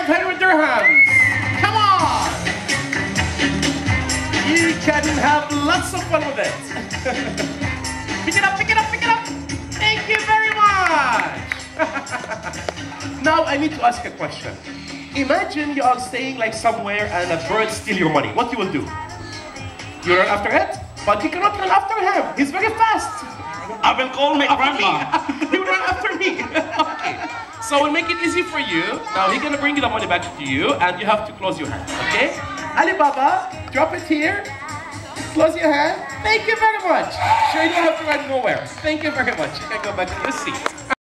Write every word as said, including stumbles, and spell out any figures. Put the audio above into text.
pen with your hands. Come on! You can have lots of fun with it. Pick it up, pick it up, pick it up. Thank you very much. Now I need to ask a question. Imagine you are staying like somewhere and a bird steals your money. What you will do? You run after it? But you cannot run after him. He's very fast. I will call my grandma. You run after me. Okay. So we'll make it easy for you. Now he's gonna bring the money back to you and you have to close your hand, okay? Alibaba, drop it here. Close your hand. Thank you very much. Sure, you don't have to run nowhere. Thank you very much. You can go back to your seat.